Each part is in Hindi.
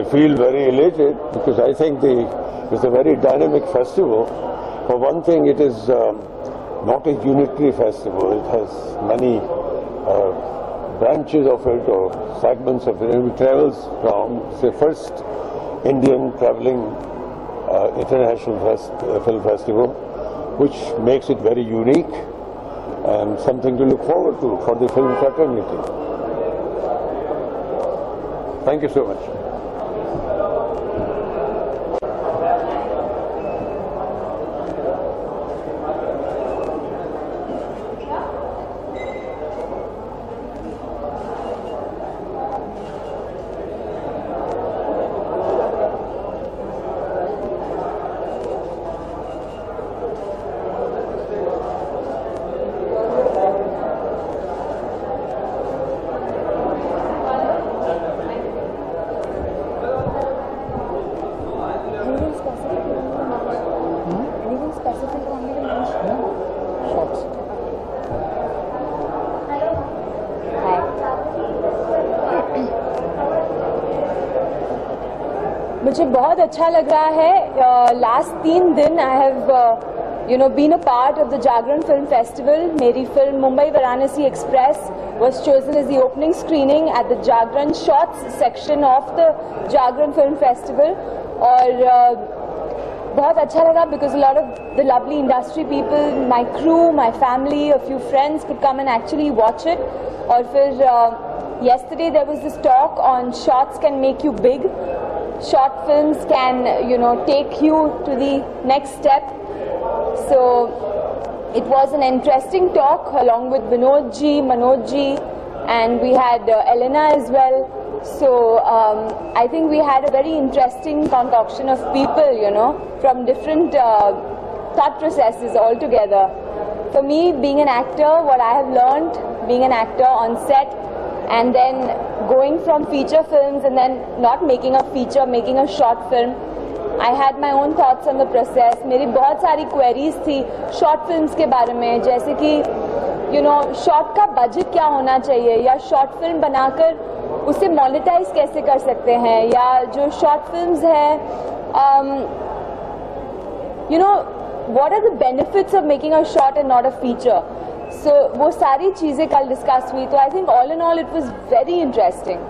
feel very elated because I think it's a very dynamic festival. For one thing, it is not a unitary festival. It has many branches of it or segments of it. It travels from, say, first Indian traveling international film festival, which makes it very unique and something to look forward to for the film fraternity. Thank you so much. मुझे बहुत अच्छा लग रहा है. लास्ट 3 दिन I have been a part of the Jagran film festival. मेरी film Mumbai Varanasi express was chosen as the opening screening at the Jagran Shorts section of the Jagran Film Festival. और बहुत अच्छा लगा because a lot of the lovely industry people, my crew, my family, a few friends could come and actually watch it. और फिर yesterday there was this talk on shorts can make you big. Short films can, take you to the next step. So it was an interesting talk along with Vinod ji, Manoj ji, and we had Elena as well. So I think we had a very interesting concoction of people, from different thought processes altogether. For me, being an actor, what I have learned being an actor on set, and then going from feature films and then not making a feature, making a short film, I had my own thoughts on the process. मेरी बहुत सारी queries थी short films के बारे में, जैसे कि short का budget क्या होना चाहिए, या short film बनाकर उसे monetize कैसे कर सकते हैं, या जो short films है, what are the benefits of making a short and not a feature. So वो सारी चीज़ें कल डिस्कस हुई. तो I think all in all it was very interesting.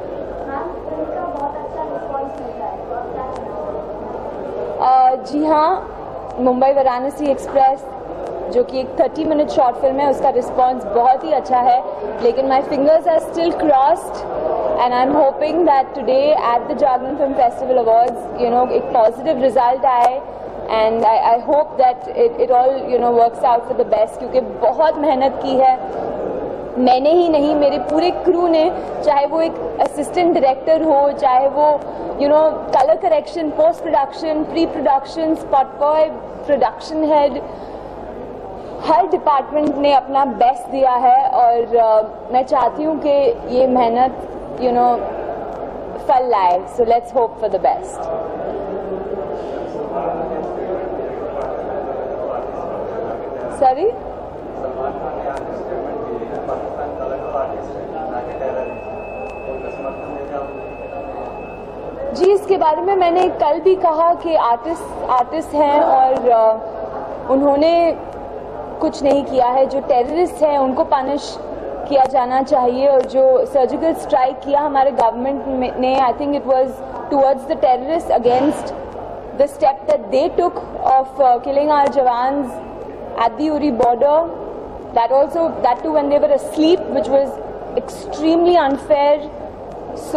जी हाँ, मुंबई वाराणसी एक्सप्रेस जो कि एक 30 मिनट शॉर्ट फिल्म है, उसका रिस्पांस बहुत ही अच्छा है. लेकिन my fingers are still crossed and I am hoping that today at the Jagran film festival awards एक पॉजिटिव रिजल्ट आए. And I hope that it all works out for the best, क्योंकि बहुत मेहनत की है. मैंने ही नहीं, मेरे पूरे क्रू ने, चाहे वो एक असिस्टेंट डायरेक्टर हो, चाहे वो colour correction, post production, pre production, spot boy, production head, हर डिपार्टमेंट ने अपना बेस्ट दिया है. और मैं चाहती हूँ कि ये मेहनत फल लाए. So let's hope for the best. Sorry? जी, इसके बारे में मैंने कल भी कहा कि आर्टिस्ट हैं और उन्होंने कुछ नहीं किया है. जो टेररिस्ट हैं उनको पनिश किया जाना चाहिए. और जो सर्जिकल स्ट्राइक किया हमारे गवर्नमेंट ने, I think it was towards the terrorist against the step that they took of killing our jawans at the Uri border, that too when they were asleep, which was extremely unfair. So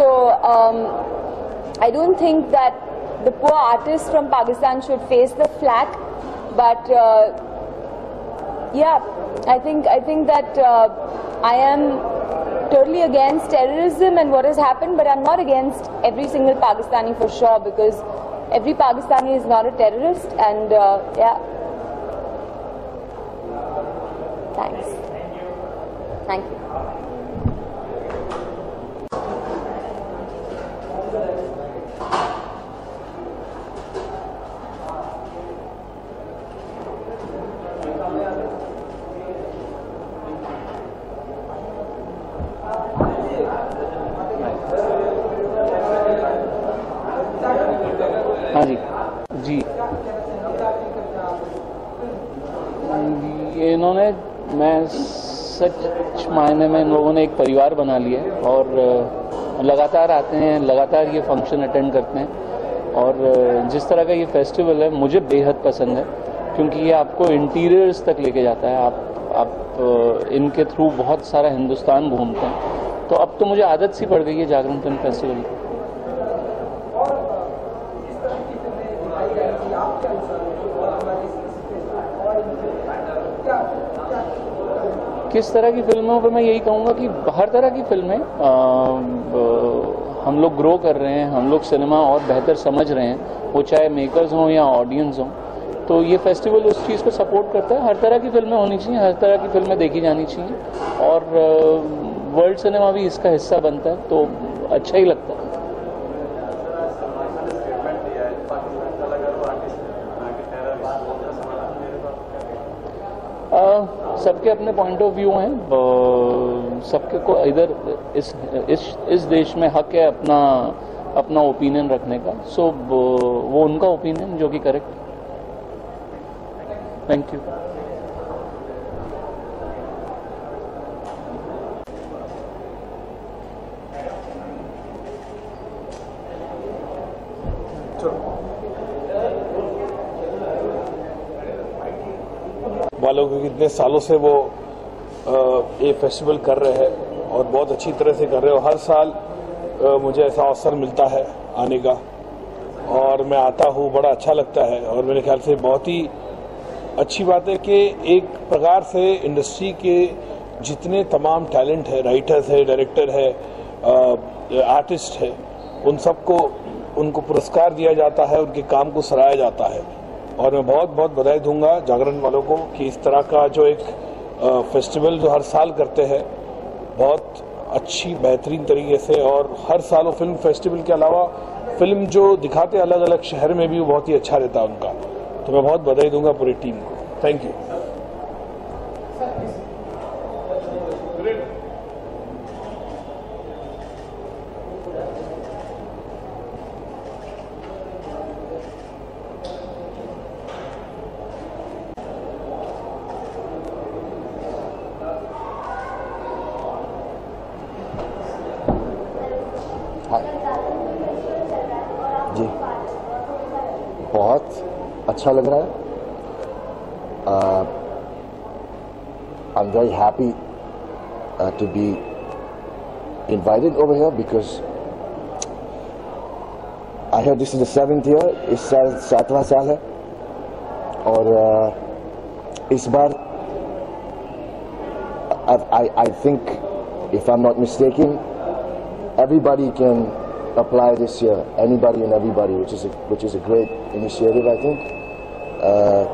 I don't think that the poor artists from Pakistan should face the flak, but yeah, I think that I am totally against terrorism and what has happened, but I'm not against every single Pakistani for sure, because every Pakistani is not a terrorist. And yeah. Thanks. Thank you. जी, इन्होंने, मैं सच मायने में इन लोगों ने एक परिवार बना लिया है और लगातार आते हैं, लगातार ये फंक्शन अटेंड करते हैं और जिस तरह का ये फेस्टिवल है मुझे बेहद पसंद है क्योंकि ये आपको इंटीरियर्स तक लेके जाता है। आप इनके थ्रू बहुत सारा हिंदुस्तान घूमते हैं, तो अब तो मुझे आदत सी पड़ गई है जागरण फिल्म फेस्टिवल की। किस तरह की फिल्मों पर मैं यही कहूँगा कि हर तरह की फिल्में हम लोग ग्रो कर रहे हैं, हम लोग सिनेमा और बेहतर समझ रहे हैं, वो चाहे मेकर्स हों या ऑडियंस हों, तो ये फेस्टिवल उस चीज़ को सपोर्ट करता है। हर तरह की फिल्में होनी चाहिए, हर तरह की फिल्में देखी जानी चाहिए और वर्ल्ड सिनेमा भी इसका हिस्सा बनता है, तो अच्छा ही लगता है। सबके अपने पॉइंट ऑफ व्यू हैं, सबके को इधर इस देश में हक है अपना ओपिनियन रखने का, सो वो उनका ओपिनियन जो कि करेक्ट। Thank you. वालों को कितने सालों से वो ये फेस्टिवल कर रहे हैं और बहुत अच्छी तरह से कर रहे हो। हर साल मुझे ऐसा अवसर मिलता है आने का और मैं आता हूँ, बड़ा अच्छा लगता है और मेरे ख्याल से बहुत ही अच्छी बात है कि एक प्रकार से इंडस्ट्री के जितने तमाम टैलेंट है, राइटर्स है, डायरेक्टर है, आर्टिस्ट है, उन सबको उनको पुरस्कार दिया जाता है, उनके काम को सराहा जाता है और मैं बहुत बहुत बधाई दूंगा जागरण वालों को कि इस तरह का जो एक फेस्टिवल जो हर साल करते हैं बहुत अच्छी बेहतरीन तरीके से, और हर साल वो फिल्म फेस्टिवल के अलावा फिल्म जो दिखाते अलग अलग शहर में भी वो बहुत ही अच्छा रहता है उनका, तो मैं बहुत बधाई दूंगा पूरी टीम को। Thank you. जी, बहुत अच्छा लग रहा है। I'm very happy to be invited over here because I heard this is the 7th year, इस साल 7वां साल है और इस बार I think if I'm not mistaken everybody can apply this year, anybody and everybody, which is a great initiative, I think.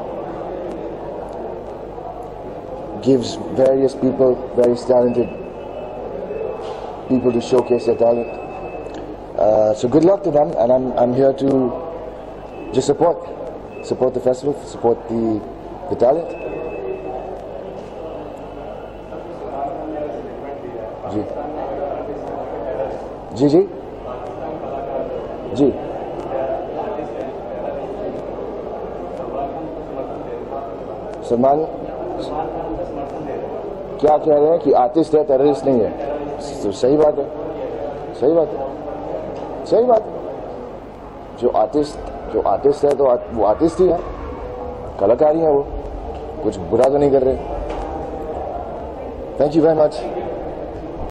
Gives various people, very talented people to showcase their talent. So good luck to them, and I'm here to just support the festival, support the talent. जी जी सलमान क्या कह रहे हैं कि आर्टिस्ट है, टेररिस्ट नहीं है। तो सही बात है, सही बात है, सही बात है। जो आर्टिस्ट है तो वो आर्टिस्ट ही है, कलाकारी है, वो कुछ बुरा तो नहीं कर रहे। Thank you very much.